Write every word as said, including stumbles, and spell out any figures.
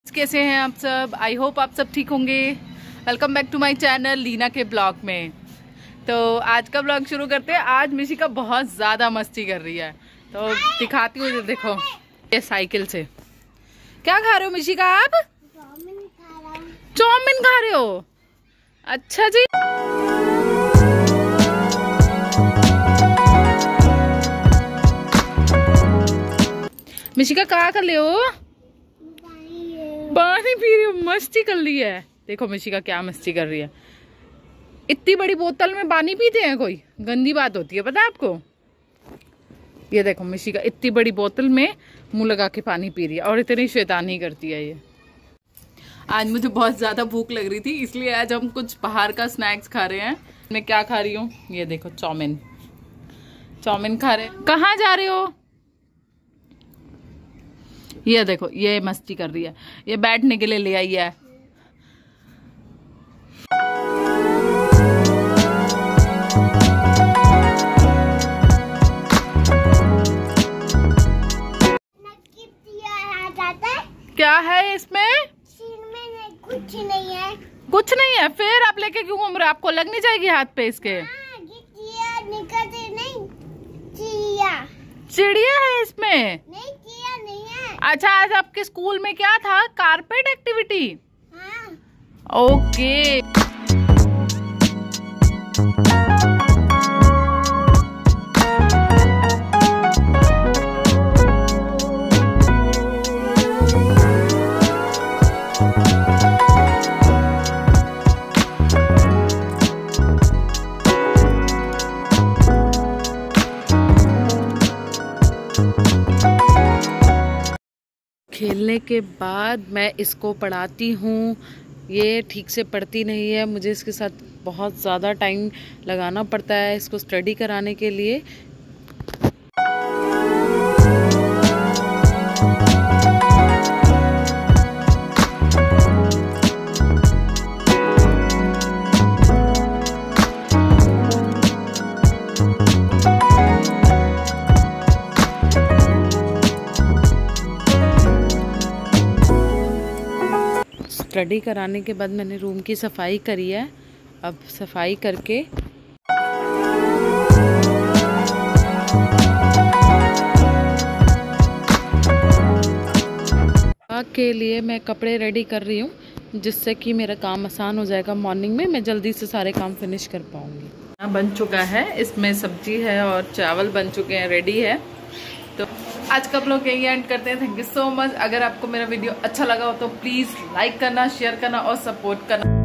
कैसे हैं आप सब? आई होप आप सब ठीक होंगे। Welcome back to my channel Leena के ब्लॉग में। तो आज का ब्लॉग शुरू करते हैं। आज मिशिका बहुत ज़्यादा मस्ती कर रही है, तो दिखाती हूँ। देखो ये साइकिल से क्या खा रहे हो मिशिका? आप चाउमीन खा रहे हो? अच्छा जी। मिशिका क्या कर रहे हो? पानी पी रही हो? मस्ती कर रही है। देखो मिशिका क्या मस्ती कर रही है। इतनी बड़ी बोतल में पानी पीते हैं कोई? गंदी बात होती है, पता है आपको? ये देखो मिशिका इतनी बड़ी बोतल में मुंह लगा के पानी पी रही है और इतनी शैतानी करती है ये। आज मुझे बहुत ज्यादा भूख लग रही थी, इसलिए आज हम कुछ बाहर का स्नैक्स खा रहे हैं। मैं क्या खा रही हूँ? ये देखो चाउमीन चाउमीन खा रहे हैं। कहाँ जा रहे हो? ये देखो ये मस्ती कर रही है, ये बैठने के लिए ले आई है। क्या है इसमें? में कुछ नहीं है। कुछ नहीं है? फिर आप लेके क्यों घूम रहे हो? आपको लग नहीं जाएगी हाथ पे इसके? हाँ, चिड़िया निकलते नहीं। चिड़िया चिड़िया है इसमें? नहीं, चिड़िया नहीं है। अच्छा, आज आपके स्कूल में क्या था? Carpet activity? हाँ। ओके। खेलने के बाद मैं इसको पढ़ाती हूँ। ये ठीक से पढ़ती नहीं है, मुझे इसके साथ बहुत ज़्यादा टाइम लगाना पड़ता है इसको स्टडी कराने के लिए। स्टडी कराने के बाद मैंने रूम की सफाई करी है। अब सफाई करके के लिए मैं कपड़े रेडी कर रही हूँ, जिससे कि मेरा काम आसान हो जाएगा। मॉर्निंग में मैं जल्दी से सारे काम फिनिश कर पाऊंगी। बन चुका है, इसमें सब्जी है और चावल बन चुके हैं, रेडी है। तो आज का ब्लॉग यही एंड करते हैं। Thank you so much. अगर आपको मेरा वीडियो अच्छा लगा हो तो प्लीज लाइक करना, शेयर करना और सपोर्ट करना।